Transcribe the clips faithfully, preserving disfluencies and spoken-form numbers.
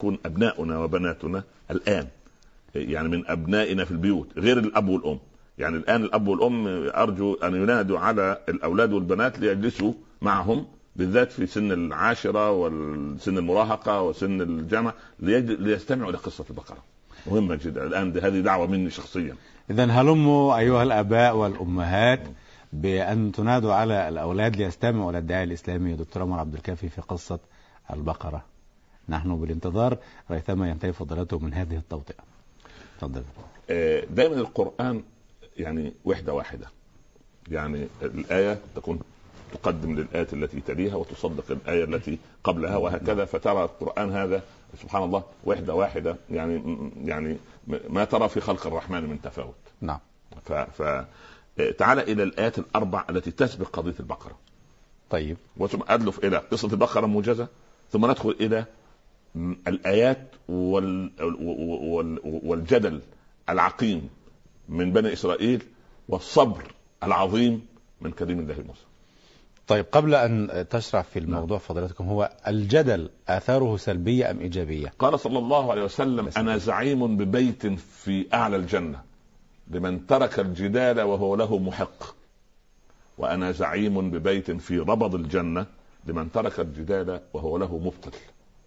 يكون أبناؤنا وبناتنا الآن يعني من أبنائنا في البيوت غير الأب والأم. يعني الآن الأب والأم أرجو أن ينادوا على الأولاد والبنات ليجلسوا معهم بالذات في سن العاشرة والسن المراهقة وسن الجامعة ليستمعوا إلى قصة البقرة. مهمة جدا الآن، هذه دعوة مني شخصيا. إذن هلموا أيها الآباء والأمهات بأن تنادوا على الأولاد ليستمعوا إلى الداعية الإسلامي دكتور عمر عبد الكافي في قصة البقرة. نحن بالانتظار ريثما ينتهي فضيلته من هذه التوطئة. تفضل. دائما القرآن يعني وحدة واحدة، يعني الآية تكون تقدم للآية التي تليها وتصدق الآية التي قبلها وهكذا، فترى القرآن هذا سبحان الله وحدة واحدة، يعني يعني ما ترى في خلق الرحمن من تفاوت. نعم. ف, ف... تعال إلى الآيات الأربع التي تسبق قضية البقرة. طيب. وثم أدلف إلى قصة البقرة موجزة، ثم ندخل إلى الآيات وال... وال... والجدل العقيم من بني إسرائيل والصبر العظيم من كريم الله موسى. طيب قبل أن تشرح في الموضوع فضيلتكم، هو الجدل آثاره سلبية أم إيجابية؟ قال صلى الله عليه وسلم: أنا زعيم ببيت في أعلى الجنة لمن ترك الجدال وهو له محق، وأنا زعيم ببيت في ربض الجنة لمن ترك الجدال وهو له مبتل.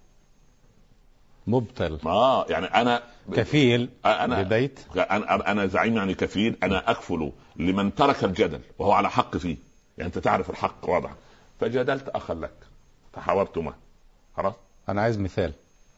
مبتل آه يعني أنا كفيل أنا ببيت. أنا أنا زعيم يعني كفيل، أنا أكفل لمن ترك الجدل وهو على حق فيه، يعني أنت تعرف الحق واضح فجادلت أخا لك تحاورت معه خلاص. أنا عايز مثال.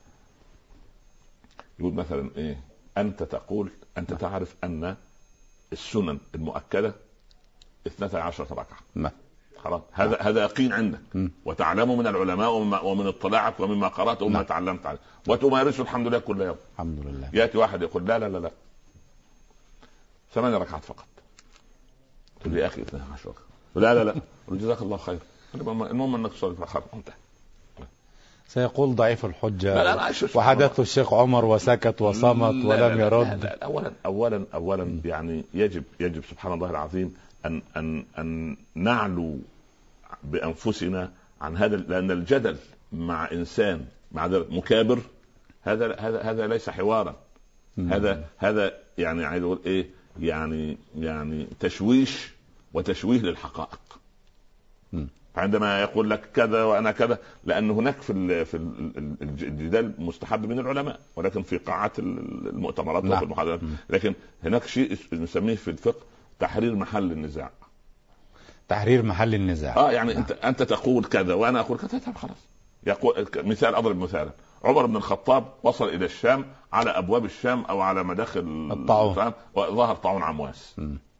يقول مثلا إيه، أنت تقول أنت تعرف أن السنن المؤكدة اثنتا عشرة ركعة ما خلاص، هذا هذا يقين عندك م. وتعلم من العلماء ومن اطلاعك ومما قرأت وما تعلمت عليه وتمارسه الحمد لله كل يوم. الحمد لله. يأتي واحد يقول لا لا لا لا ثمان ركعات فقط، تقول لي يا أخي اثنتا عشرة لا لا لا جزاك الله خير، المهم أنك تصلي في الخير. سيقول ضعيف الحجة. لا لا لا وحدث الشيخ عمر وسكت وصمت ولم لا لا يرد. لا لا لا. أولا أولا أولا يعني يجب يجب سبحان الله العظيم أن أن أن نعلو بأنفسنا عن هذا، لأن الجدل مع إنسان مع مكابر هذا هذا هذا ليس حوارا، هذا هذا يعني عايز أقول إيه، يعني يعني تشويش وتشويه للحقائق. عندما يقول لك كذا وانا كذا، لان هناك في في الجدال مستحب من العلماء ولكن في قاعات المؤتمرات وفي المحاضرات، لكن هناك شيء نسميه في الفقه تحرير محل النزاع. تحرير محل النزاع اه يعني نعم. انت انت تقول كذا وانا اقول كذا، طب خلاص. يقول مثال، اضرب مثالا، عمر بن الخطاب وصل الى الشام على ابواب الشام او على مداخل الطاعون، وظهر طاعون عمواس،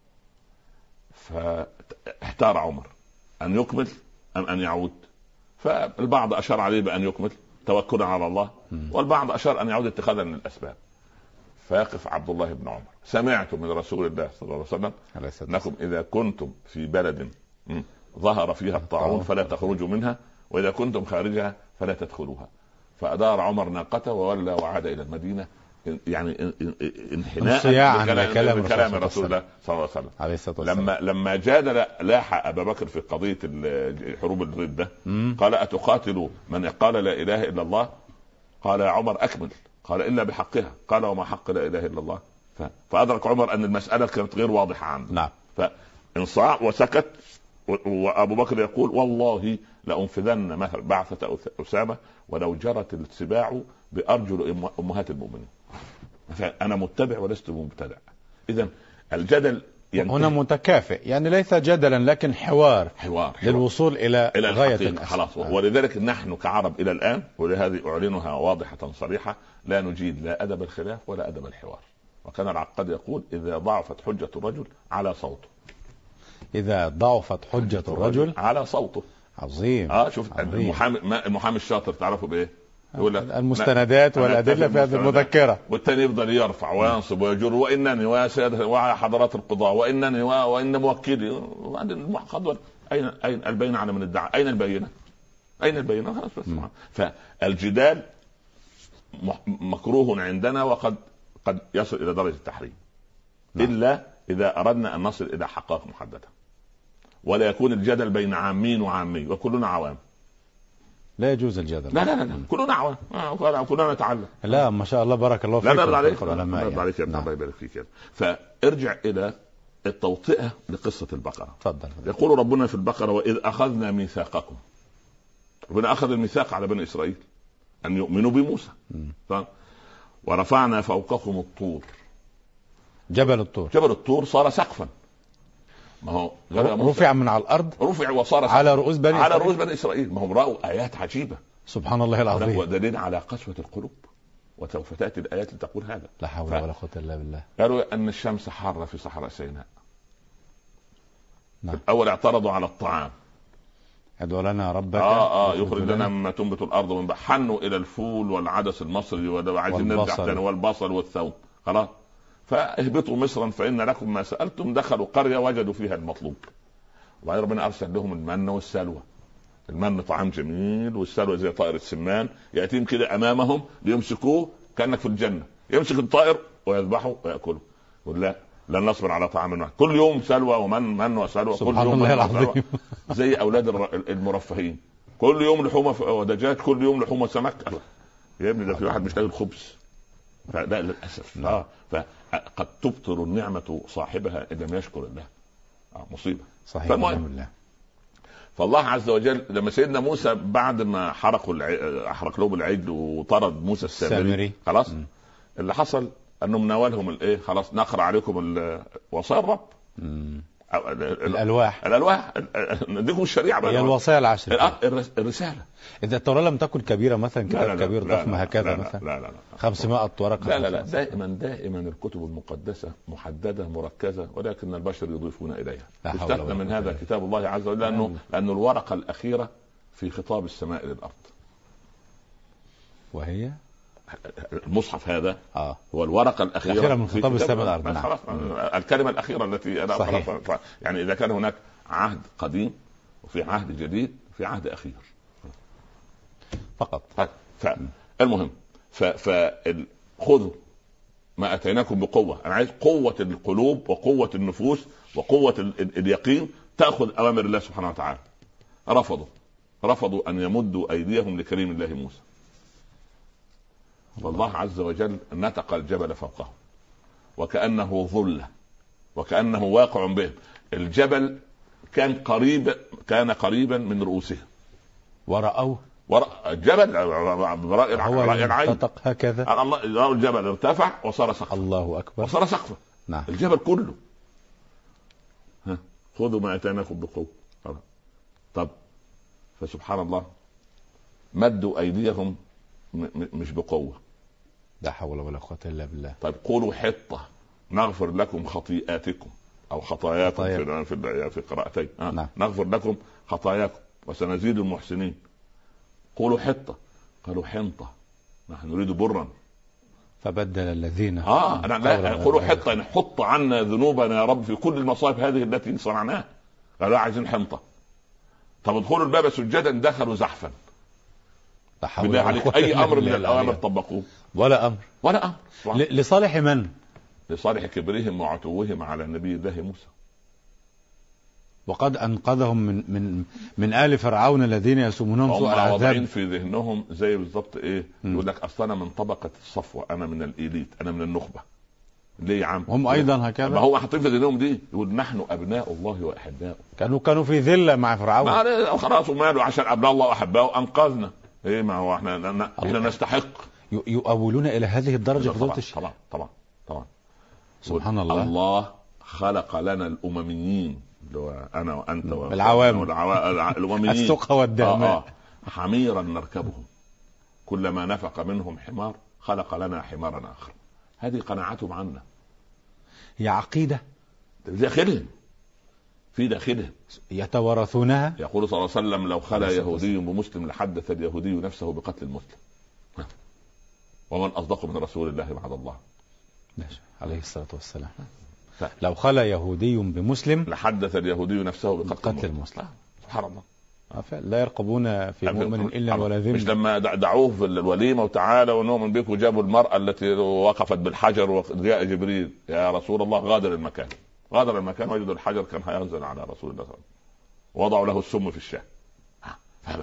فاحتار عمر أن يكمل أم أن يعود، فالبعض أشار عليه بأن يكمل توكلا على الله، والبعض أشار أن يعود اتخاذا من الأسباب. فيقف عبد الله بن عمر: سمعت من رسول الله صلى الله عليه وسلم أنكم إذا كنتم في بلد ظهر فيها الطاعون فلا تخرجوا منها، وإذا كنتم خارجها فلا تدخلوها. فأدار عمر ناقته وولى وعاد إلى المدينة، يعني انحناء بكلام, كلام, كلام رسول الله صلى الله عليه وسلم. لما لما جادل لاح ابا بكر في قضيه حروب الردة قال: اتقاتل من قال لا اله الا الله؟ قال: يا عمر اكمل. قال: الا بحقها. قال: وما حق لا اله الا الله؟ فادرك عمر ان المساله كانت غير واضحه عنه. نعم. فانصاع وسكت، وابو بكر يقول: والله لانفذن مثل بعثه اسامه ولو جرت السباع بارجل امهات المؤمنين. أنا متبع ولست مبتدع. إذن الجدل هنا متكافئ، يعني ليس جدلا لكن حوار حوار, حوار. للوصول إلى, إلى غاية خلاص. آه. ولذلك نحن كعرب إلى الآن، ولهذه أعلنها واضحة صريحة، لا نجيد لا أدب الخلاف ولا أدب الحوار. وكان العقاد يقول: إذا ضعفت حجة الرجل على صوته. إذا ضعفت حجة الرجل على صوته. عظيم. آه شوف المحامي المحامي الشاطر تعرفه بإيه؟ يقول لك المستندات والأدلة في هذه المذكرة، والتاني يفضل يرفع وينصب ويجر: وإنني ويا حضرات القضاء وإنني وإن موكلي. أين أين البينة على من ادعى؟ أين البينة؟ أين البينة؟ فالجدال مكروه عندنا وقد قد يصل إلى درجة التحريم، إلا إذا أردنا أن نصل إلى حقائق محددة، ولا يكون الجدل بين عامين وعامي وكلنا عوام. لا يجوز الجدل. لا لا لا, لا. كلنا دعوة آه كلنا نتعلم. لا ما شاء الله بارك الله فيك. لا لا عليك العلماء الله عليك يعني. الله نعم. يبارك فيك. فارجع إلى التوطئة لقصة البقرة. تفضل. يقول ربنا في البقرة وإذ أخذنا ميثاقكم. ربنا أخذ الميثاق على بني إسرائيل أن يؤمنوا بموسى. ورفعنا فوقكم الطور. جبل الطور. جبل الطور صار سقفا. ما هو رفع من على الأرض. رفع وصار سقفا على رؤوس بني على إسرائيل. رؤوس بني إسرائيل. ما هم رأوا آيات عجيبة. سبحان الله العظيم. ودليل على قسوة القلوب. وسوف تأتي الآيات لتقول هذا. لا حول ولا قوة إلا بالله. قالوا أن الشمس حارة في صحراء سيناء. نعم. الأول اعترضوا على الطعام. ادعو لنا ربك اه اه يخرج لنا مما تنبت الارض ومن حنوا الى الفول والعدس المصري وعايزين نرجع تاني والبصل والثوم. خلاص فاهبطوا مصرا فان لكم ما سالتم. دخلوا قريه وجدوا فيها المطلوب. وبعدين ربنا ارسل لهم المن والسلوى. المن طعام جميل والسلوى زي طائر السمان ياتيهم كده امامهم ليمسكوه كانك في الجنه. يمسك الطائر ويذبحه وياكله. ولا لن نصبر على طعام واحد. كل يوم سلوى ومن من وسلوى. كل يوم الله العظيم. زي اولاد المرفهين. كل يوم لحومه ودجاج. كل يوم لحومه سمك. يا ابني ده في واحد مش لاقي الخبز. فده للاسف. اه فقد تبطل النعمه صاحبها ان لم يشكر الله. آه مصيبه. صحيح. فالله فالله عز وجل لما سيدنا موسى بعد ما حرقوا الع... احرق لهم العجل وطرد موسى السامري خلاص م. اللي حصل انهم ناولهم الايه خلاص نقرا عليكم وصايا الرب. الالواح الالواح نديكم الشريعه هي الوصايا العشر. الرساله. اذا التوراه لم تكن كبيره مثلا كتاب كبير ضخم هكذا مثلا لا لا لا خمسمائة ورقه. لا لا لا دائما دائما الكتب المقدسه محدده مركزه ولكن البشر يضيفون اليها. استثنى من هذا كتاب الله عز وجل لانه لانه الورقه الاخيره في خطاب السماء للارض. وهي المصحف هذا آه. هو الورقة الأخيرة, الأخيرة من خطاب السماء الأرض. نعم. الكلمة الأخيرة التي أنا أقرأ. يعني إذا كان هناك عهد قديم وفي عهد جديد في عهد أخير فقط. فالمهم فخذوا ما أتيناكم بقوة. أنا عايز قوة القلوب وقوة النفوس وقوة اليقين تأخذ أوامر الله سبحانه وتعالى. رفضوا رفضوا أن يمدوا أيديهم لكريم الله موسى. والله عز وجل نتق الجبل فوقهم وكأنه ظلة وكأنه واقع بهم. الجبل كان قريب كان قريبا من رؤوسهم ورأوه ورأى الجبل برأي العين هكذا. الله الجبل ارتفع وصار سقفا. الله أكبر. وصار سقفا. نعم. الجبل كله. ها خذوا ما أتيناكم بقوة. طب فسبحان الله مدوا أيديهم مش بقوة. لا حول ولا قوة إلا بالله. طيب قولوا حطة نغفر لكم خطيئاتكم أو خطاياكم خطايا. في في في قراءتين آه. نعم. نغفر لكم خطاياكم وسنزيد المحسنين. قولوا حطة قالوا حنطة نحن نريد برا. فبدل الذين اه أنا لا قولوا حطة يعني حط عنا ذنوبنا يا رب في كل المصائب هذه التي صنعناها. قالوا عايزين حنطة. طب ادخلوا الباب سجدا دخلوا زحفا. بالله عليك اي امر من الاوامر طبقوه ولا امر ولا امر لصالح من؟ لصالح كبرهم وعتوهم على نبي الله موسى. وقد انقذهم من من من آل فرعون الذين يسومونهم سوء العذاب. واضعين في ذهنهم زي بالضبط ايه يقول لك اصلا انا من طبقه الصفوه انا من الإيليت انا من النخبه. ليه يا عم؟ هم ايضا هكذا. ما هو حاطين في ذهنهم دي يقول نحن ابناء الله واحباؤه. كانوا كانوا في ذله مع فرعون. ما خلاص وماله عشان ابناء الله واحباؤه انقذنا. ايه ما هو احنا احنا نستحق. يؤولون الى هذه الدرجه طبعا طبعا طبعا طبعا. سبحان الله. الله خلق لنا الامميين اللي هو انا وانت العوام الامميين السقى والدهماء آه آه. حميرا نركبهم كلما نفق منهم حمار خلق لنا حمارا اخر. هذه قناعتهم عنا. هي عقيده داخلهم في داخلهم يتوارثونها. يقول صلى الله عليه وسلم لو خلا يهودي بمسلم لحدث اليهودي نفسه بقتل المسلم. ومن أصدق من رسول الله بعد الله عليه الصلاة والسلام. ف... لو خلا يهودي بمسلم لحدث اليهودي نفسه بقتل المسلم. سبحان الله. لا يرقبون في مؤمن إلا ولا ذمة. مش لما دعوه في الوليمة وتعالى ونؤمن بك وجابوا المرأة التي وقفت بالحجر وجاء جبريل يا رسول الله غادر المكان. غادر المكان وجدوا الحجر كان هينزل على رسول الله صلى الله عليه وسلم. وضعوا له السم في الشاه.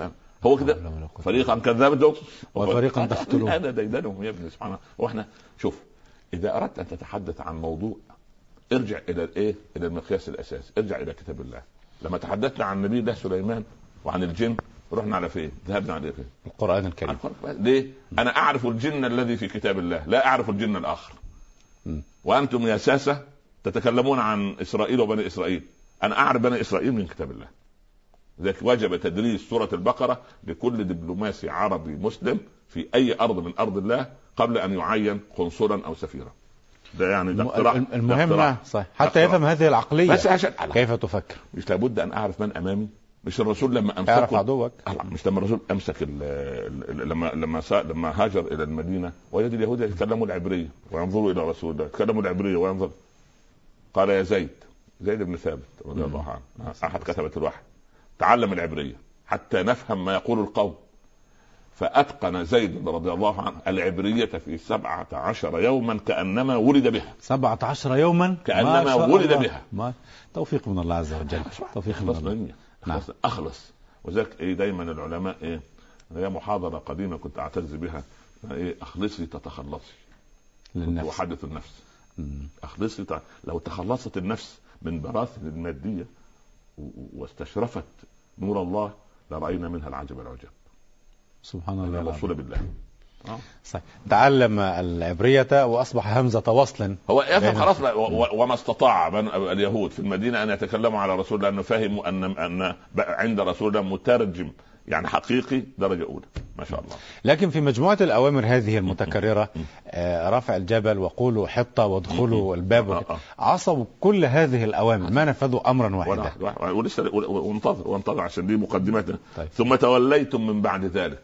هو كده فريقا كذبتم وفريقا تقتلون. هذا ديدنهم يا ابني سبحانه. واحنا شوف، اذا اردت ان تتحدث عن موضوع ارجع الى الايه الى المقياس الاساسي، ارجع الى كتاب الله. لما تحدثنا عن نبي الله سليمان وعن الجن رحنا على فين؟ ذهبنا على فين؟ القرآن الكريم. ليه؟ انا اعرف الجن الذي في كتاب الله، لا اعرف الجن الاخر. م. وانتم يا ساسة تتكلمون عن اسرائيل وبني اسرائيل، انا اعرف بني اسرائيل من كتاب الله. لذلك وجب تدريس سورة البقرة لكل دبلوماسي عربي مسلم في اي ارض من ارض الله قبل ان يعين قنصلا او سفيرا. ده يعني ده اقتراح. المهم صح حتى يفهم هذه العقلية بس عشان كيف تفكر. مش لابد ان اعرف من امامي؟ مش الرسول لما امسك اعرف عدوك، مش لما الرسول امسك ال ال لما لما لما هاجر الى المدينه وجد اليهود يتكلموا العبريه وينظروا الى رسول الله يتكلموا العبريه وينظر، قال يا زيد زيد بن ثابت رضي الله عنه احد كتبة الوحي، تعلم العبريه حتى نفهم ما يقول القوم. فاتقن زيد رضي الله عنه العبريه في سبعة عشر يوما كانما ولد بها. سبعة عشر يوما كانما ولد بها. ما توفيق من الله عز وجل. توفيق من الله. نعم. اخلص. وذلك ايه دايما العلماء ايه، هي محاضره قديمه كنت اعتز بها، ايه اخلصي تتخلصي للنفس وحدث النفس. مم. اخلصي ت... لو تخلصت النفس من براثن الماديه واستشرفت نور الله لراينا منها العجب العجب. سبحان الله الوصول بالله. آه. صحيح. تعلم العبرية واصبح همزة وصل. هو يفهم خلاص. و... وما استطاع من اليهود في المدينه ان يتكلموا على رسول الله، لانه فهموا ان ان عند رسول الله مترجم يعني حقيقي درجه اولى ما شاء الله. لكن في مجموعه الاوامر هذه المتكرره، آه رفع الجبل وقولوا حطه وادخلوا الباب، عصوا كل هذه الاوامر ما نفذوا امرا واحدا. ولسه وانتظر وانتظر عشان دي مقدمتنا. طيب. ثم توليتم من بعد ذلك،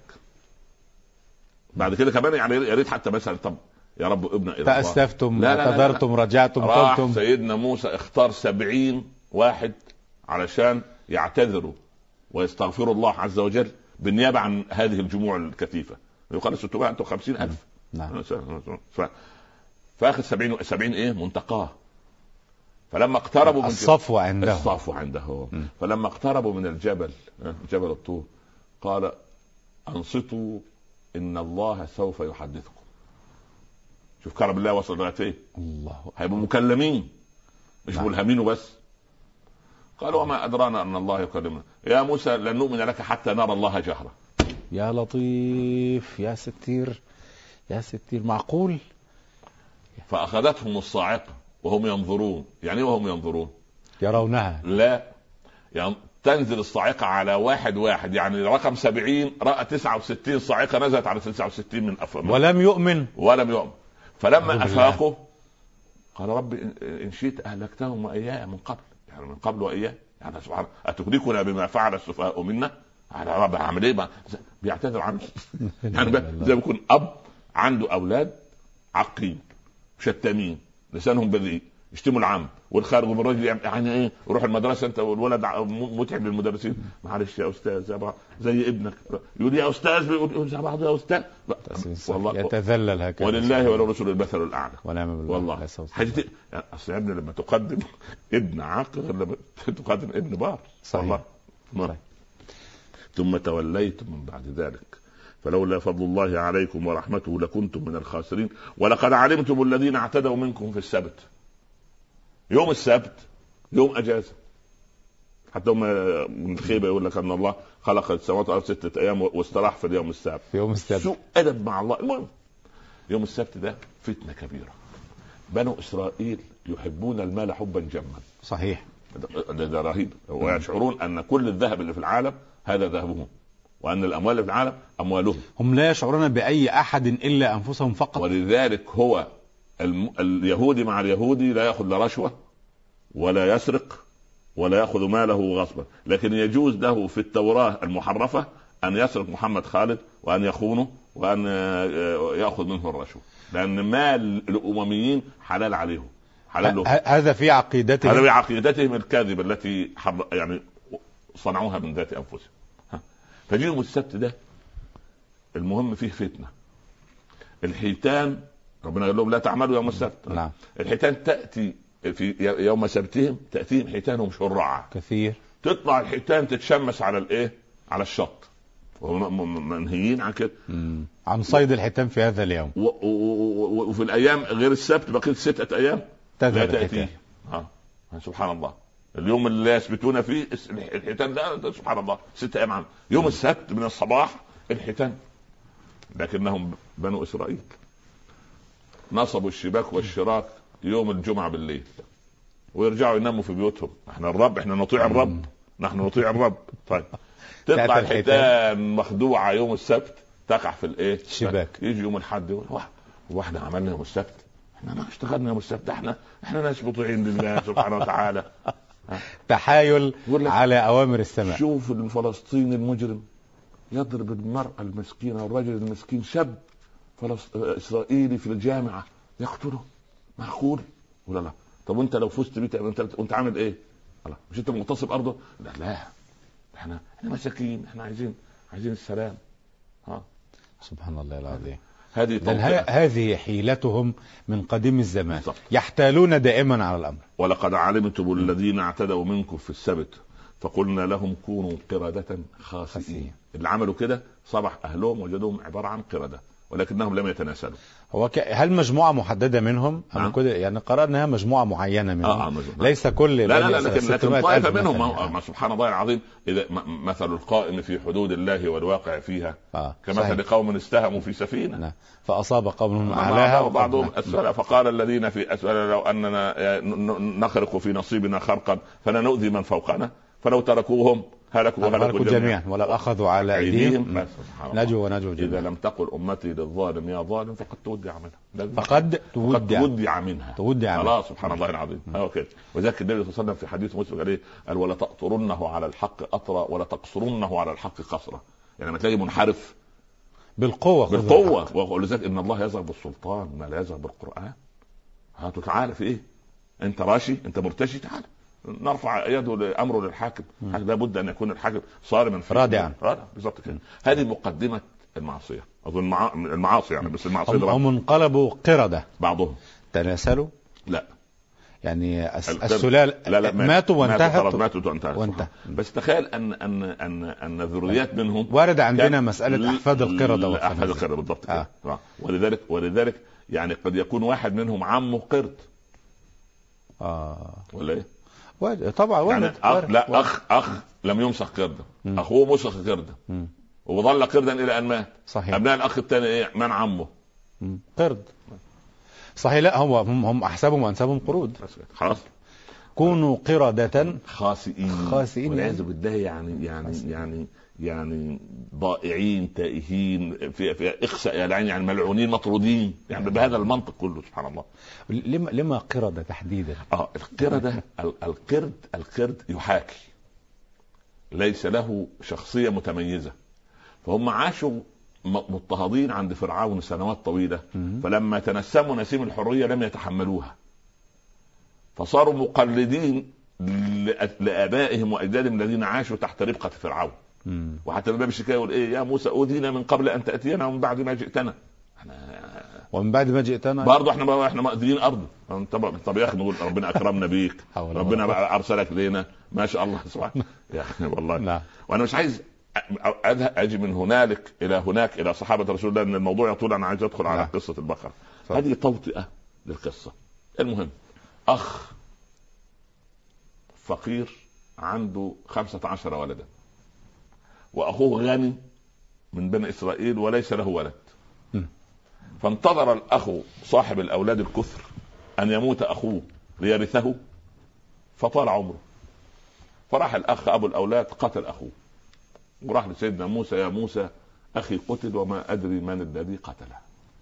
بعد كده كمان يعني يا ريت حتى مثلا طب يا رب ابن الى تأسفتم اعتذرتم رجعتم قلتم. سيدنا موسى اختار سبعين واحد علشان يعتذروا ويستغفروا الله عز وجل بالنيابة عن هذه الجموع الكثيفة. يقال ستمائة وخمسين ألف. نعم. ف... فأخذ سبعين سبعين إيه منتقاه. فلما اقتربوا من الصفو عنده الصفو عنده م. فلما اقتربوا من الجبل جبل الطور قال أنصتوا إن الله سوف يحدثكم. شوف كرم الله وصل لغاية ايه؟ الله هيبقوا مكلمين مش نعم. ملهمين وبس. قالوا وما أدرانا أن الله يكلمنا يا موسى لن نؤمن لك حتى نرى الله جهرة. يا لطيف يا ستير يا ستير معقول. فأخذتهم الصاعقة وهم ينظرون. يعني وهم ينظرون يرونها؟ لا يعني تنزل الصاعقة على واحد واحد، يعني رقم سبعين رأى تسعة وستين صاعقة نزلت على تسعة وستين من أفضل ولم يؤمن ولم يؤمن. فلما أفاقوا قال رب إن شئت أهلكتهم وإياه من قبل، يعني من قبل وإياه، يعني سبحان أتهلكنا بما فعل السفهاء منا. على رب عمل إيه بيعتذر عنه يعني زي ما يكون أب عنده أولاد عقيم شتامين لسانهم بذيء يشتموا العم والخارج من الرجل يعني ايه يروح المدرسه انت والولد متعب للمدرسين. معلش يا استاذ زي ابنك يقول يا استاذ يقول زي بعض يا استاذ والله يتذلل هكذا. ولله وللرسول المثل الاعلى. ونعم بالله والله حاجه يعني اصل يا ابني لما تقدم ابن عاقل لما تقدم ابن بار. صحيح. والله ثم توليتم من بعد ذلك فلولا فضل الله عليكم ورحمته لكنتم من الخاسرين ولقد علمتم الذين اعتدوا منكم في السبت. يوم السبت يوم اجازه، حتى هم من الخيبه يقول لك ان الله خلق السماوات والارض سته ايام واستراح في اليوم السابع. في يوم السبت سوء ادب مع الله. المهم يوم السبت ده فتنه كبيره. بنو اسرائيل يحبون المال حبا جما. صحيح. ده, ده رهيب. ويشعرون ان كل الذهب اللي في العالم هذا ذهبهم وان الاموال اللي في العالم اموالهم. هم لا يشعرون باي احد الا انفسهم فقط. ولذلك هو الم... اليهودي مع اليهودي لا ياخذ لا رشوه ولا يسرق ولا ياخذ ماله غصبا، لكن يجوز له في التوراة المحرفة ان يسرق محمد خالد وان يخونه وان ياخذ منه الرشوه، لان مال الامميين حلال عليهم حلال له. هذا في عقيدتهم هذا في عقيدتهم الكاذبه التي حر... يعني صنعوها من ذات انفسهم. فجيهم السبت ده المهم فيه فتنه. الحيتان ربنا قال لهم لا تعملوا يوم السبت. نعم. الحيتان تأتي في يوم سبتهم تأتيهم حيتانهم شرعة كثير. تطلع الحيتان تتشمس على الايه على الشط وهم منهيين عن كده، عن صيد الحيتان في هذا اليوم. و... و... و... وفي الايام غير السبت بقيت ستة ايام تذهب الحيتان. ها سبحان الله، اليوم اللي يثبتون فيه الحيتان ده سبحان الله ستة ايام عام. يوم السبت من الصباح الحيتان، لكنهم بنو اسرائيل نصبوا الشباك والشراك يوم الجمعة بالليل ويرجعوا يناموا في بيوتهم. احنا الرب، احنا نطيع الرب، نحن نطيع الرب. طيب تطلع الحيتان مخدوعة يوم السبت تقع في الايه الشباك. يجي يوم الاحد يقول واحنا عملنا يوم السبت، احنا ما اشتغلنا يوم السبت، احنا احنا ناس مطيعين لله سبحانه وتعالى. تحايل على اوامر السماء. شوف الفلسطيني المجرم يضرب المرأة المسكينة والرجل المسكين، شاب اسرائيلي في الجامعة يقتله، معقول ولا لا؟ طب وانت لو فزت بيه انت انت عامل ايه؟ الله، مش انت مغتصب ارضه؟ لا لا، احنا احنا مساكين، احنا عايزين عايزين السلام. ها سبحان الله العظيم. هذه هذه حيلتهم من قديم الزمان. بالضبط. يحتالون دائما على الامر. ولقد علمتم الذين اعتدوا منكم في السبت فقلنا لهم كونوا قردة خاسئين. اللي عملوا كده صبح اهلهم وجدوهم عبارة عن قردة ولكنهم لم يتناسلوا. هو ك... هل مجموعة محددة منهم؟ أه؟ كده يعني قررنا مجموعة معينة منهم. آه ليس كل لا لا, لا لكن, لكن طائفة منهم ما سبحان الله العظيم. إذا مثل القائم في حدود الله والواقع فيها آه. كمثل قوم استهموا في سفينة لا. فأصاب قوم أعلاها وبعضهم أسفلها فقال الذين في أسفلها لو أننا نخرق في نصيبنا خرقا فلا نؤذي من فوقنا فلو تركوهم هلكوا وهلكوا جميعا, جميعا ولو أخذوا على أيديهم نجوا ونجوا جميعا. إذا لم تقل أمتي للظالم يا ظالم فقد تودع منها، فقد تودع منها تودع خلاص سبحان الله العظيم. هو كده. وذلك النبي صلى الله عليه وسلم في حديث مسلم قال ايه؟ قال ولا تقطرنه على الحق قطرا ولا تقصرنه على الحق قصرا. يعني لما تلاقي منحرف بالقوة بالقوة، ولذلك إن الله يزغ بالسلطان ما لا يزغ بالقرآن. هاتوا تعالى في إيه؟ أنت راشي، أنت مرتشي، تعالى نرفع يده امره للحاكم. لا بد ان يكون الحاكم صارما في رادعا. رادع بالضبط كده. هذه مقدمه المعصيه، اظن مع... المعاصي يعني، بس المعصيه هم, هم انقلبوا قرده. بعضهم تناسلوا لا يعني السلال لا لا ماتوا وانتهت ماتوا وانتهت وانتهت. بس تخيل ان ان ان ان ذريات منهم وارد عندنا مساله احفاد القرده احفاد القرده بالضبط كده. آه. ولذلك ولذلك يعني قد يكون واحد منهم عمه قرد. اه ولا ايه؟ طبعا وارد. يعني أخ لا وارد. اخ اخ لم يمسخ قرده، اخوه مسخ قرده وظل قردا الى ان مات. صحيح. ابناء الاخ الثاني ايه؟ من عمه قرد. صحيح. لا هم هم, هم احسابهم وانسابهم قرود. خلاص كونوا قردة خاسئين خاسئين والعياذ بالله. يعني يعني يعني يعني ضائعين تائهين في في اخسأ يعني يعني ملعونين مطرودين يعني بهذا المنطق كله سبحان الله. لما لما قردة تحديدا؟ اه القردة القرد القرد يحاكي، ليس له شخصية متميزة، فهم عاشوا مضطهدين عند فرعون سنوات طويلة، فلما تنسموا نسيم الحرية لم يتحملوها فصاروا مقلدين لآبائهم وأجدادهم الذين عاشوا تحت ربقة فرعون. مم. وحتى الباب الشكاية يقول ايه؟ يا موسى أوذينا من قبل أن تأتينا ومن بعد ما جئتنا. ومن بعد ما جئتنا برضه احنا احنا مأذيين أرض. طب طب يا أخي نقول ربنا أكرمنا بيك ربنا أرسلك لينا ما شاء الله سبحانه يا أخي والله. لا. وأنا مش عايز أجي من هنالك إلى هناك إلى صحابة رسول الله، أن الموضوع يطول. أنا عايز أدخل لا. على قصة البقرة. هذه توطئة للقصة. المهم أخ فقير عنده خمسة عشر ولدا وأخوه غني من بني إسرائيل وليس له ولد، فانتظر الأخ صاحب الأولاد الكثر أن يموت أخوه ليرثه فطال عمره، فراح الأخ أبو الأولاد قتل أخوه وراح لسيدنا موسى يا موسى أخي قتل وما أدري من الذي قتله.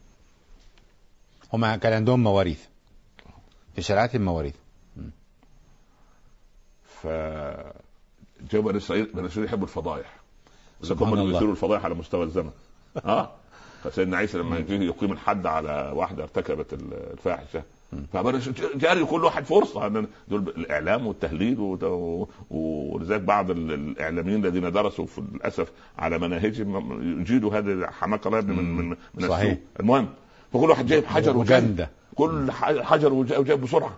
هم كان عندهم مواريث في شريعتهم مواريث. فجاء بني إسرائيل بني إسرائيل يحبوا الفضائح، هم اللي يثيروا الفضائح على مستوى الزمن. اه فسيدنا عيسى لما يجي يقيم الحد على واحدة ارتكبت الفاحشة جاري كل واحد فرصة. دول الإعلام والتهليل، ولذلك بعض الإعلاميين الذين درسوا في للأسف على مناهجهم يجيدوا هذا حماقة الله من من من السوء. المهم فكل واحد جايب حجر وجايب كل حجر وجايب بسرعة.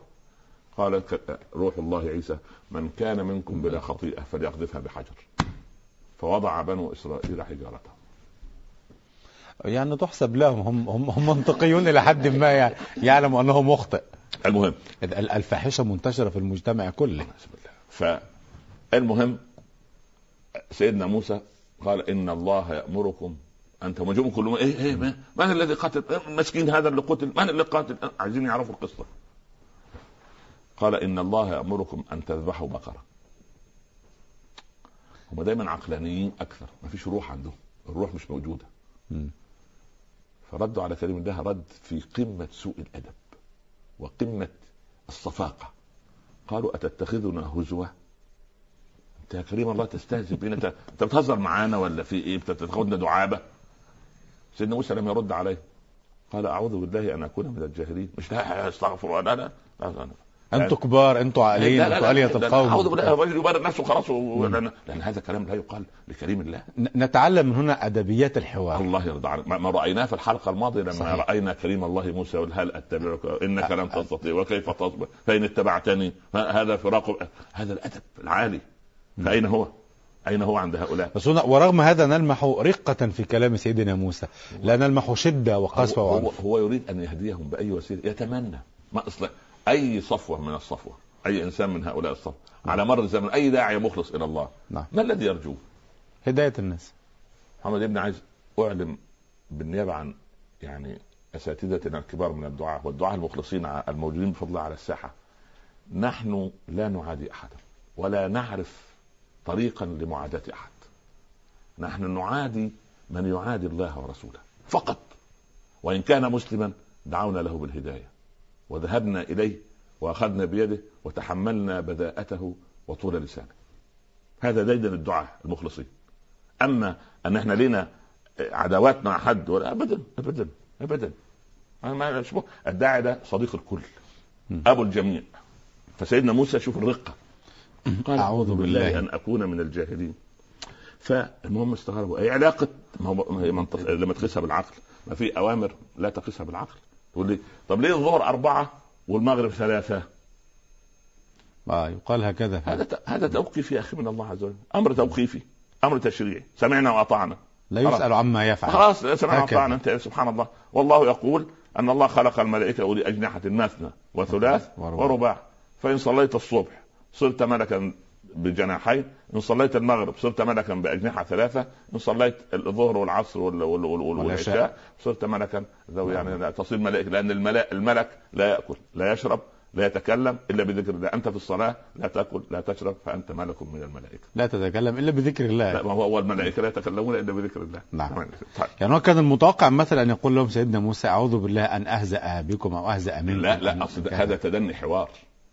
قالت روح الله عيسى من كان منكم بلا خطيئة فليقذفها بحجر، فوضع بنو اسرائيل حجارته. يعني تحسب لهم، هم هم, هم منطقيون الى حد ما، يعني يعلموا انه مخطئ. المهم الفاحشه منتشره في المجتمع كله. فالمهم سيدنا موسى قال ان الله يأمركم انت وجوم كلهم ايه ايه من, من الذي قتل المسكين هذا اللي قتل، من اللي قاتل، عايزين يعرفوا القصه. قال ان الله يأمركم ان تذبحوا بقره. هم دايما عقلانيين اكثر، ما فيش روح عندهم، الروح مش موجوده. م. فردوا على كريم الله رد في قمه سوء الادب وقمه الصفاقه. قالوا اتتخذنا هزوا؟ انت يا كريم الله تستهزئ بينا؟ انت انت بتهزر معانا ولا في ايه؟ بتاخدنا دعابه؟ سيدنا موسى لم يرد عليه، قال اعوذ بالله ان اكون من الجاهلين. مش لا استغفر الله، لا لا, لا, لا. انتوا كبار، انتوا عاقلين، انتوا آلية القوم. اعوذ بالله، الرجل يبرر نفسه خلاص، لان لان هذا كلام لا يقال لكريم الله. نتعلم من هنا ادبيات الحوار. الله يرضى عنك، ما رايناه في الحلقه الماضيه لما صحيح. راينا كريم الله موسى يقول هل اتبعك انك لم تستطيع وكيف تصبر فان اتبعتني هذا فراق، هذا الادب العالي. فاين هو؟ اين هو عند هؤلاء؟ بس ورغم هذا نلمح رقة في كلام سيدنا موسى، لا نلمح شدة وقسوة. هو, هو, هو يريد ان يهديهم باي وسيله، يتمنى ما اصلا اي صفوه من الصفوه، اي انسان من هؤلاء الصفوه نعم. على مر الزمن، اي داعي مخلص الى الله نعم. ما الذي يرجوه؟ هداية الناس. محمد ابن عايز اعلم بالنيابه عن يعني اساتذتنا الكبار من الدعاء والدعاء المخلصين الموجودين بفضل الله على الساحه، نحن لا نعادي احدا ولا نعرف طريقا لمعاداة احد. نحن نعادي من يعادي الله ورسوله فقط، وان كان مسلما دعونا له بالهدايه وذهبنا اليه واخذنا بيده وتحملنا بداءته وطول لسانه. هذا ديدن الدعاء المخلصين. اما ان احنا لنا عداوات مع حد ولا ابدا ابدا ابدا. ما الداعي ده صديق الكل، ابو الجميع. فسيدنا موسى شوف الرقه، قال اعوذ بالله ان اكون من الجاهلين. فالمهم استغربوا اي علاقه، ما هو لما تقيسها بالعقل ما في اوامر لا تقيسها بالعقل. تقول لي طب ليه الظهر اربعه والمغرب ثلاثه؟ اه يقال هكذا. هذا هذا توقيفي يا اخي من الله عز وجل، امر توقيفي، امر تشريعي، سمعنا واطعنا، لا يسأل عما يفعل. خلاص سمعنا واطعنا. انت سبحان الله، والله يقول ان الله خلق الملائكه اولي اجنحه مثنى وثلاث ورباع، فان صليت الصبح صرت ملكا بجناحين، ان صليت المغرب صرت ملكا باجنحه ثلاثه، ان صليت الظهر والعصر والعشاء صرت ملكا ذو يعني تصير ملائكه. لان الملك الملك لا ياكل لا يشرب لا يتكلم الا بذكر الله. انت في الصلاه لا تاكل لا تشرب فانت ملك من الملائكه. لا تتكلم الا بذكر الله. لا، ما هو الملائكه لا يتكلمون الا بذكر الله. نعم. يعني هو كان المتوقع مثلا ان يقول لهم سيدنا موسى اعوذ بالله ان اهزأ بكم او اهزأ منكم. لا لا اصل هذا تدني حوار.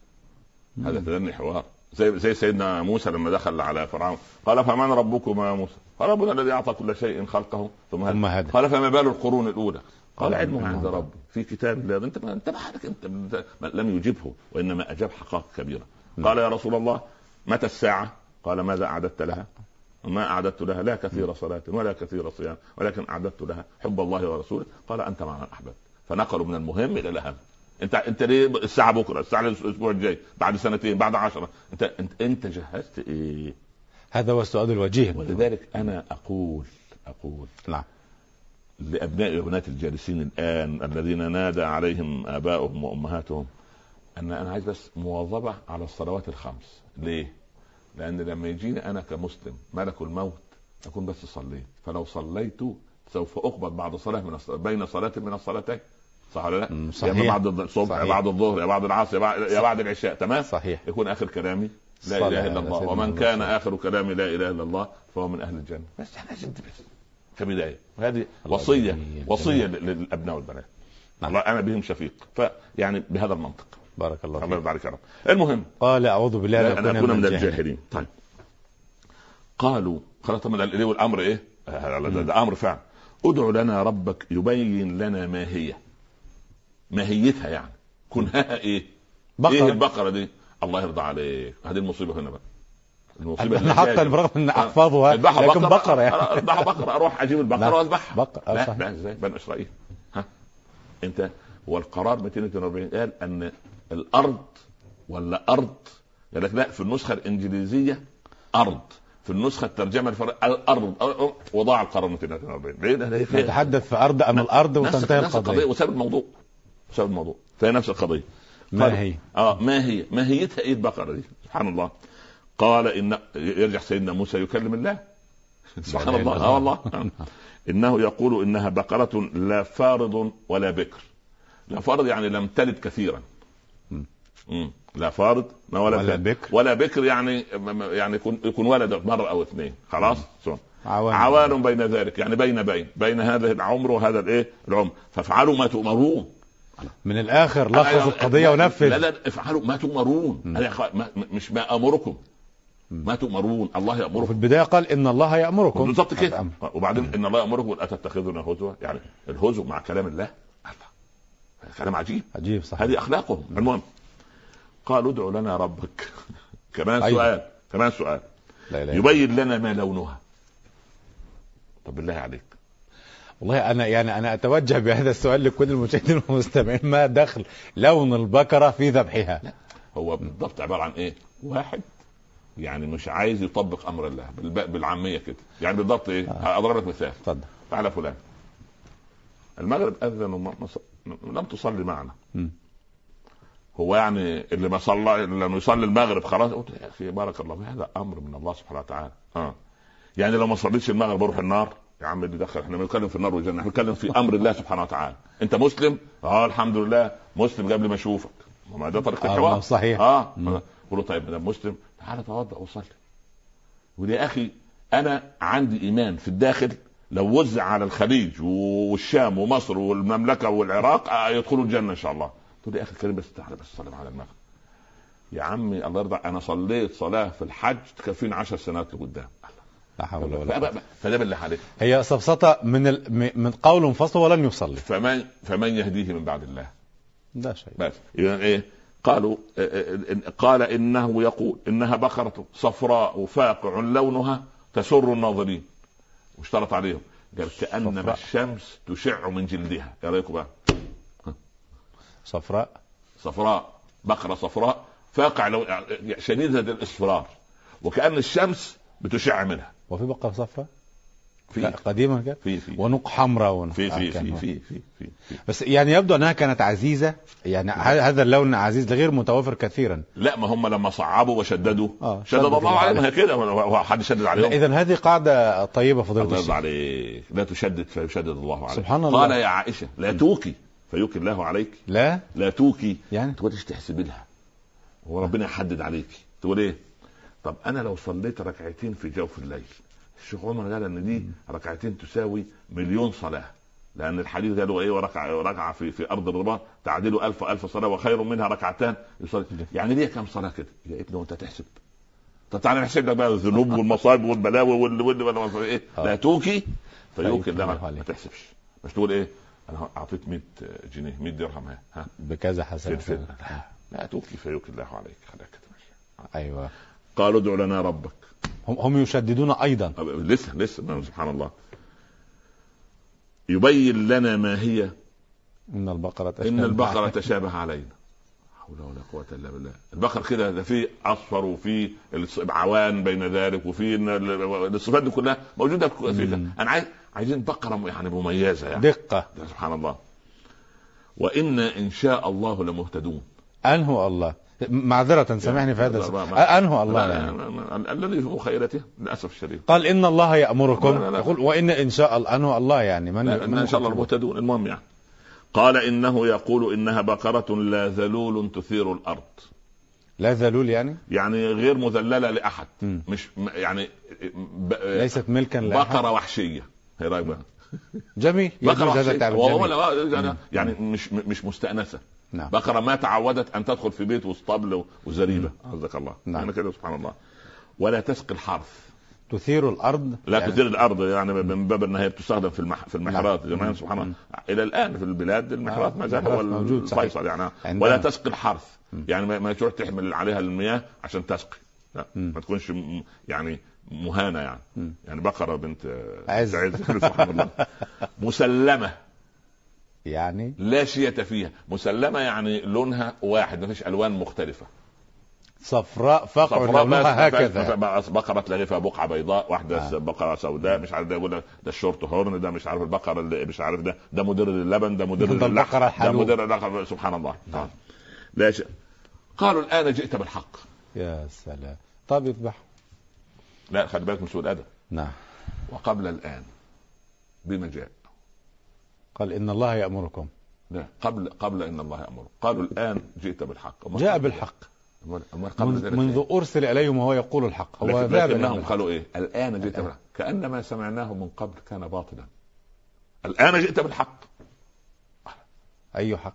هذا تدني حوار زي زي سيدنا موسى لما دخل على فرعون قال فمن ربكما يا موسى؟ قال ربنا الذي اعطى كل شيء خلقه ثم هدى. قال فما بال القرون الاولى؟ قال علمها عند ربي في كتاب الله. انت ما انت حالك انت لم يجبه وانما اجاب حقائق كبيره. قال يا رسول الله متى الساعه؟ قال ماذا اعددت لها؟ ما اعددت لها لا كثير صلاه ولا كثير صيام ولكن اعددت لها حب الله ورسوله. قال انت معنا احببت. فنقلوا من المهم الى الاهم. انت انت ليه الساعه بكره؟ الساعه الاسبوع الجاي، بعد سنتين، بعد عشرة. انت انت انت جهزت ايه؟ هذا هو السؤال الوجيه. ولذلك انا اقول اقول نعم لابناء وبنات الجالسين الان الذين نادى عليهم ابائهم وامهاتهم ان انا عايز بس مواظبه على الصلوات الخمس. ليه؟ لان لما يجيني انا كمسلم ملك الموت اكون بس صليت، فلو صليت سوف اقبض بعد صلاه من الصلاة بين صلاه من الصلاتين. صح ولا لا؟ صحيح. يا بعد الصبح يا بعد الظهر يا بعد العصر يا بعد, يا بعد العشاء. تمام. صحيح. يكون اخر كلامي لا اله الا الله، ومن كان اخر كلامي لا اله الا الله فهو من اهل الجنه. بس احنا لازم بس كبدايه، وهذه وصيه وصيه للابناء والبنات. نعم. الله انا بهم شفيق. فيعني بهذا المنطق. بارك الله فيك. الله يبارك يا رب. المهم قال اعوذ بالله ان اكون من الجاهلين. طيب قالوا خلاص من الامر ايه؟ هذا امر فعلا. ادع لنا ربك يبين لنا ما هي ماهيتها، يعني كنها ايه؟ بقرة. ايه البقره دي؟ الله يرضى عليك. هذه المصيبه هنا بقى. المصيبه حتى برغم ان احفظها لكن بقره, بقرة يعني اذبح بقره، اروح اجيب البقره واذبحها. بقره لا لا ازاي؟ بني اسرائيل ها انت. والقرار مئتين واثنين وأربعين قال ان الارض ولا ارض، قال لك لا في النسخه الانجليزيه ارض، في في النسخه الترجمه الارض وضاع القرن اثنين وأربعين. نتحدث في ارض ام الارض وتنتهي القضيه وسبب الموضوع سبب الموضوع فهي نفس القضيه. ما هي اه ما هي ماهيتها ايه البقره دي؟ سبحان الله. قال ان يرجع سيدنا موسى يكلم الله سبحان الله. اه والله انه يقول انها بقره لا فارض ولا بكر. لا فارض يعني لم تلد كثيرا. امم لا فارض ولا, ولا بكر ولا بكر يعني يعني يكون يكون ولد مره او اثنين خلاص. عوان. عوان بين ذلك يعني بين بين بين هذا العمر وهذا الايه العمر. فافعلوا ما تؤمرون. من الاخر لخص القضيه ونفذ. لا لا افعلوا ما تؤمرون. مش ما امركم ما تؤمرون. الله يأمركم. في البداية قال إن الله يأمركم بالضبط كده. وبعدين إن الله يأمركم أن تتخذون هزوا. يعني الهزو مع كلام الله الله كلام عجيب عجيب صح. هذه أخلاقهم. المهم قالوا ادعوا لنا ربك كمان أيوة. سؤال كمان سؤال لا لا يبين لنا ما لونها. طب بالله عليك والله أنا يعني أنا أتوجه بهذا السؤال لكل المشاهدين والمستمعين. ما دخل لون البقرة في ذبحها؟ لا. هو بالضبط عبارة عن إيه؟ واحد يعني مش عايز يطبق امر الله بالعاميه كده. يعني بالضبط ايه؟ آه. اضرب لك مثال. اتفضل. تعالى فلان المغرب اذن وما لم تصلي معنا. م. هو يعني اللي ما صلى لما يصلي المغرب خلاص قلت يا اخي بارك الله فيه هذا امر من الله سبحانه وتعالى. اه يعني لو ما صليتش المغرب بروح النار يا عم اللي دخل. احنا بنتكلم في النار والجنه. احنا بنتكلم في امر الله سبحانه وتعالى. انت مسلم؟ اه الحمد لله مسلم قبل ما اشوفك. ما ده طريقه الحوار. آه صحيح. اه قول له طيب انا مسلم تعالى توضأ وصلي. ودي اخي انا عندي ايمان في الداخل لو وزع على الخليج والشام ومصر والمملكه والعراق يدخلوا الجنه ان شاء الله. تقول لي يا اخي الكريم بس تعالى بس صلي على المغرب. يا عمي الله يرضى انا صليت صلاه في الحج تكفيني عشر سنوات لقدام. لا حول ولا قوه. فده بالله عليك هي سفسطه من ال... من قول فصل ولن يصلي. فمن فمن يهديه من بعد الله. ده شيء بس اذا ايه قالوا قال إنه يقول إنها بقرة صفراء فاقع لونها تسر الناظرين. واشترط عليهم قال كأنما صفراء. الشمس تشع من جلدها. يا رأيكم بقى صفراء صفراء بقرة صفراء فاقع لون شديدة الإصفرار وكأن الشمس بتشع منها. وفي بقرة صفراء في قديما كده في في ونق حمراء ونق في في في, في في في في بس يعني يبدو انها كانت عزيزه. يعني هذا اللون عزيز غير متوفر كثيرا. لا ما هم لما صعبوا وشددوا آه شدد الله عليهم. هي كده هو حد شدد عليهم. اذا هذه قاعده طيبه فضيله الشيخ. عليك لا تشدد فيشدد الله عليك. سبحان الله. قال يا عائشه لا توكي فيوكي الله عليك. لا لا توكي يعني تقولش تحسب لها وربنا يحدد عليك. تقول ايه؟ طب انا لو صليت ركعتين في جوف الليل الشيخ عمر قال ان دي ركعتين تساوي مليون صلاه. لان الحديث قالوا ايه وركعه ركعه في في ارض الرباط تعديل الف الف صلاه وخير منها ركعتان يصلي. يعني دي كم صلاه كده يا ابني وانت تحسب؟ طب تعالى نحسب لك بقى الذنوب والمصائب والبلاوي وال وال وال ايه. لا توكي فيوكي الله ما تحسبش. مش تقول ايه انا اعطيت مية جنيه مية درهم ها بكذا حسنه. لا توكي فيوكي الله عليك. خليك ايوه. قالوا ادع لنا ربك. هم هم يشددون ايضا. لسه لسه سبحان الله. يبين لنا ما هي. ان البقره تشابه ان البقره تشابه علينا. حول ولا قوه الا بالله. البقر كده ده فيه اصفر وفيه عوان بين ذلك وفيه الصفات دي كلها موجوده فيها. انا عايز عايزين بقره يعني مميزه يعني دقه. سبحان الله. وان ان شاء الله لمهتدون. انه الله معذرة سامحني في هذا أنه الله يعني. الذي هو خيرته للأسف الشديد قال إن الله يأمركم يقول وإن إن شاء الله أنه الله يعني من, من إن شاء الله المهتدون. المهم يعني قال إنه يقول إنها بقرة لا ذلول تثير الأرض. لا ذلول يعني يعني غير مذللة لأحد. م. مش يعني ب... ليست ملكا لأحد. بقرة وحشية. هي رأيك بقى جميل. بقرة وحشية يعني مش مش مستأنسة. نعم. بقرة ما تعودت أن تدخل في بيت واسطبل وزريبة. عزك الله. نعم. يعني كده سبحان الله. ولا تسقي الحرث. تثير الأرض. لا يعني... تثير الأرض يعني من باب أنها بتستخدم في المح... في المحرات زمان. نعم. سبحان الله. إلى الآن في البلاد المحرات ما زال هو الفيصل يعني. عندما. ولا تسقي الحرث. م. يعني ما تروح تحمل عليها المياه عشان تسقي. لا م. ما تكونش يعني مهانة يعني. م. يعني بقرة بنت عز. سبحان الله. مسلمة يعني لا شيء فيها. مسلمة يعني لونها واحد ما فيش ألوان مختلفة. صفراء فقع لونها هكذا، بقرة تلاقي فيها بقعة بيضاء، واحدة آه. بقرة سوداء، مش عارف ده يقول ده الشورت هورن، ده مش عارف البقرة اللي مش عارف ده ده مدير اللبن، ده مدير اللحم، ده مدير اللحم. سبحان الله. نعم. لا شيء. قالوا الآن جئت بالحق. يا سلام. طب يذبح. لا خلي بالك من سوء الأدب. نعم. وقبل الآن بما جاء؟ قال إن الله يأمركم. لا قبل قبل إن الله يأمر. قالوا الآن جئت بالحق. جاء بالحق. منذ, منذ أرسل إليهم وهو يقول الحق. هو ذهب لهم قالوا إيه؟ الآن جئت بالحق، كأنما سمعناه من قبل كان باطلا. الآن جئت بالحق. أي حق؟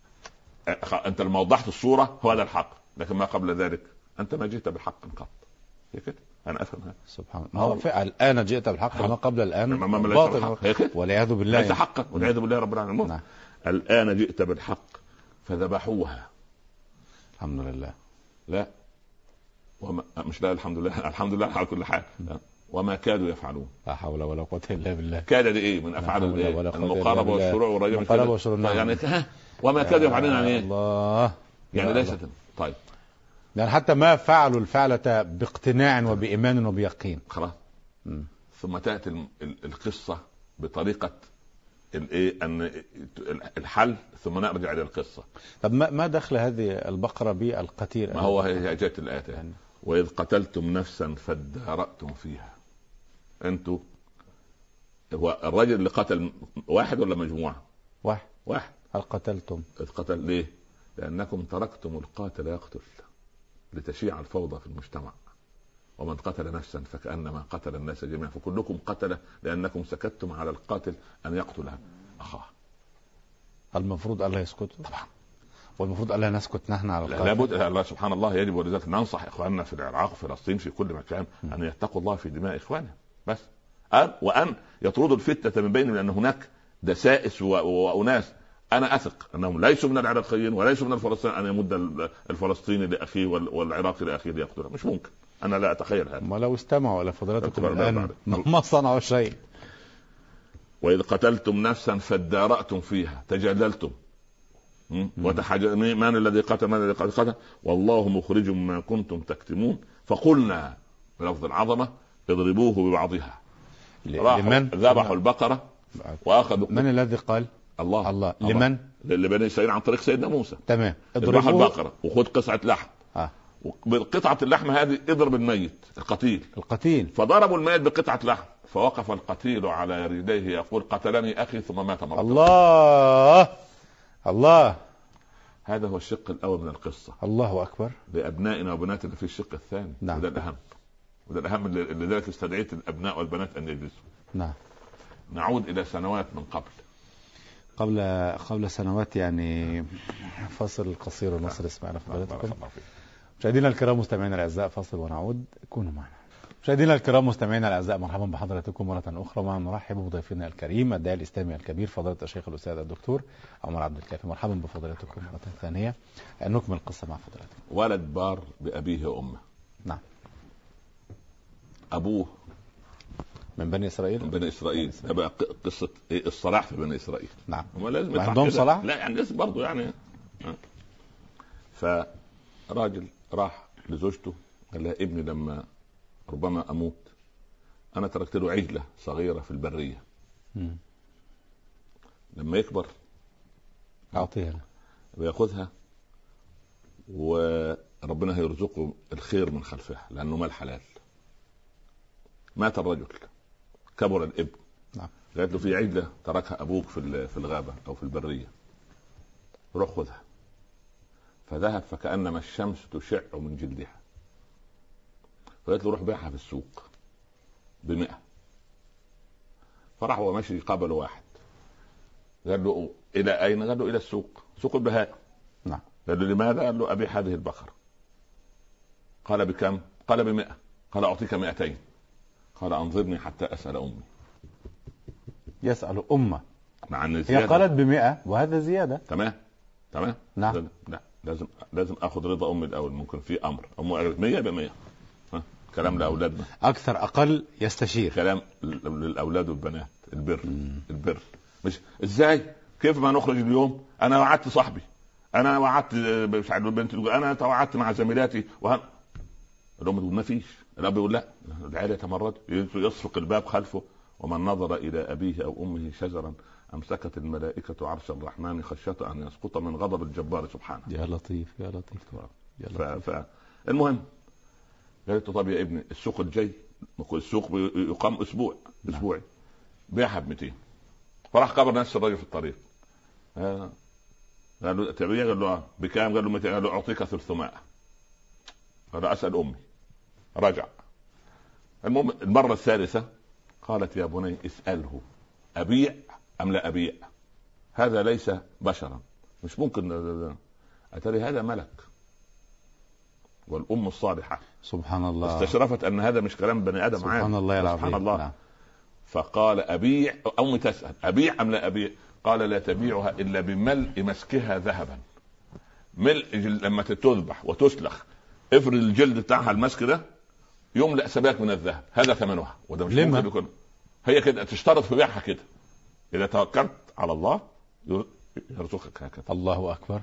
أنت لما وضحت الصورة هو هذا الحق، لكن ما قبل ذلك أنت ما جئت بحق قط. هي كده أنا أفهم هذا. سبحان الله. هو فعل الآن جئت بالحق، ما قبل الآن باطل والعياذ بالله. ليس حقا والعياذ بالله رب العالمين. نعم. الآن جئت بالحق فذبحوها. الحمد لله. لا وما مش لا الحمد لله الحمد لله على كل حال. وما كادوا يفعلون. لا حول ولا قوة إلا بالله. كاد دي إيه من أفعال المقاربة والشروع والرجوع يعني ها وما كادوا يفعلون يعني إيه؟ الله. يعني ليست. طيب يعني حتى ما فعلوا الفعلة باقتناع وبإيمان وبيقين. خلاص. ثم تأتي القصة بطريقة الايه ان الحل ثم نرجع الى القصه. طب ما دخل هذه البقره بالقتيل؟ ما هو هي جاءت الايه يعني. واذ قتلتم نفسا فادارأتم فيها. انتوا هو الرجل اللي قتل واحد ولا مجموعه؟ واحد. واحد. هل قتلتم؟ اذ قتل ليه؟ لانكم تركتم القاتل يقتل لتشيع الفوضى في المجتمع، ومن قتل نفسا فكأنما قتل الناس جميعا، فكلكم قتل لأنكم سكتتم على القاتل أن يقتل أخاه. المفروض ألا يسكتوا طبعا، والمفروض ألا نسكت نحن على القاتل. لابد. الله سبحان الله يجب، ولذلك ننصح إخواننا في العراق وفلسطين في كل مكان أن يتقوا الله في دماء إخوانهم بس، أن وأن يطردوا الفتنة من بينهم، لأن هناك دسائس وأناس أنا أثق أنهم ليسوا من العراقيين وليسوا من الفلسطينيين أن يمد الفلسطيني لأخيه والعراقي لأخيه ليقتله. مش ممكن، أنا لا أتخيل هذا. ما لو استمعوا إلى فضلاتكم الآن ما صنعوا شيء. وإذ قتلتم نفسا فادارأتم فيها تجادلتم وتحاجون من الذي قتل من الذي قتل والله مخرج ما كنتم تكتمون فقلنا بلفظ العظمة اضربوه ببعضها. لمن ذبحوا البقرة وأخذوا. من الذي قال؟ الله. الله. لمن؟ لبني إسرائيل عن طريق سيدنا موسى. تمام. اضربوا البقرة وخذ قطعة لحم. آه. بقطعة اللحم هذه اضرب الميت القتيل. القتيل. فضربوا الميت بقطعة لحم، فوقف القتيل على يديه يقول قتلني أخي، ثم مات مرة. الله الله. هذا هو الشق الأول من القصة. الله أكبر. لأبنائنا وبناتنا في الشق الثاني. نعم. وده الأهم، وده الأهم اللي لذلك استدعيت الأبناء والبنات أن يجلسوا. نعم. نعود إلى سنوات من قبل قبل قبل سنوات يعني. فاصل قصير ونصل اسمعنا فضلاتكم. مشاهدينا الكرام مستمعينا الاعزاء، فاصل ونعود، كونوا معنا. مشاهدينا الكرام مستمعينا الاعزاء، مرحبا بحضراتكم مره اخرى، ونرحب بضيفنا الكريم الداعي الاسلامي الكبير فضيله الشيخ الاستاذ الدكتور عمر عبد الكافي. مرحبا بفضلاتكم مره ثانيه. نكمل القصه مع فضلاتكم. ولد بار بابيه وامه. نعم. ابوه من بني اسرائيل. من بني اسرائيل. بقى قصه إيه؟ الصلاح في بني اسرائيل. نعم. هم لازم عندهم صلاح؟ لا يعني لازم برضه يعني. فراجل راح لزوجته قال لها ابني لما ربما اموت انا تركت له عجله صغيره في البريه. م. لما يكبر اعطيها له وياخذها وربنا هيرزقه الخير من خلفها لانه مال حلال. مات الرجل، كبر الابن. نعم. قالت له في عجله تركها ابوك في في الغابه او في البريه، روح خذها. فذهب فكأنما الشمس تشع من جلدها. فقالت له روح بيعها في السوق بمئة. فراح هو ماشي قابل واحد قال له الى اين؟ قال له الى السوق، سوق البهائم. نعم. قال له لماذا؟ قال له ابيع هذه البقره. قال بكم؟ قال بمئة. قال اعطيك مئتين. قال انظرني حتى اسال امي. يسال امه مع ان هي قالت بمئة وهذا زياده. تمام تمام. نعم. لا لازم لازم اخذ رضا امي الاول. ممكن في امر امه قالت مية بمية. كلام لاولادنا اكثر اقل يستشير. كلام للاولاد والبنات. البر. مم. البر مش ازاي كيف ما نخرج اليوم. انا وعدت صاحبي انا وعدت مش عارف البنت تقول انا توعدت مع زميلاتي وهم... الام تقول ما فيش. الاب يقول لا، العيال يتمرد، يصفق الباب خلفه. ومن نظر الى ابيه او امه شجرا امسكت الملائكه عرش الرحمن خشيه ان يسقط من غضب الجبار سبحانه. يا لطيف يا لطيف يا لطيف. ف... ف... المهم قالت له طب يا ابني السوق الجاي، السوق يقام اسبوع اسبوعي، بيعها ب مئتين. فراح قبر نفس الرجل في الطريق. آه. قال له تبيع؟ قال له اه. بكام؟ قال له مئتين. قال له اعطيك ثلثمائة. قال اسال امي. رجع. المهم المره الثالثه قالت يا بني اساله ابيع ام لا ابيع، هذا ليس بشرا، مش ممكن. اتري هذا ملك. والام الصالحه سبحان الله استشرفت ان هذا مش كلام بني ادم. سبحان عام. الله العظيم. سبحان الله. نعم. فقال ابيع. امي تسال ابيع ام لا ابيع؟ قال لا تبيعها الا بملء مسكها ذهبا. ملء لما تذبح وتسلخ افرد الجلد بتاعها المسك ده يملأ سباك من الذهب، هذا ثمنها. وده مش ممكن يكون. هي كده تشترط في بيعها كده، اذا توكلت على الله يرزقك هكذا. الله اكبر.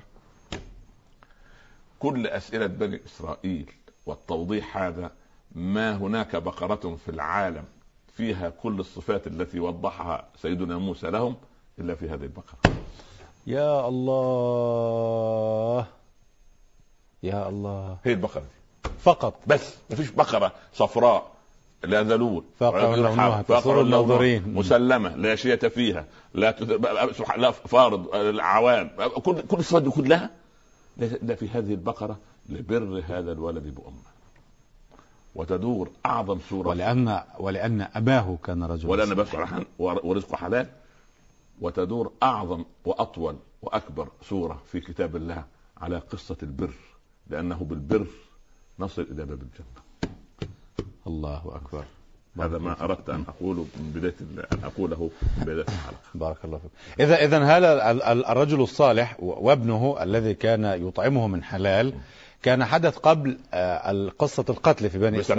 كل اسئله بني اسرائيل والتوضيح هذا، ما هناك بقره في العالم فيها كل الصفات التي وضحها سيدنا موسى لهم الا في هذه البقره. يا الله يا الله. هي البقره دي فقط، بس ما فيش بقره صفراء لا ذلول فاقر الناظرين مسلمه لا شية فيها لا تذ... لا فارض العوام، كل كل الصفات دي كلها لا في هذه البقره لبر هذا الولد بأمه. وتدور اعظم سوره، ولان ولان اباه كان رجلا ولان بس ورزقه حلال. وتدور اعظم واطول واكبر سوره في كتاب الله على قصه البر، لانه بالبر نصل الى باب الجنه. الله اكبر. هذا ما اردت ان اقوله من بدايه ان اقوله من بدايه الحلقه. بارك الله فيك. اذا اذا هذا الرجل الصالح وابنه الذي كان يطعمه من حلال كان حدث قبل قصه القتل في بني إسرائيل.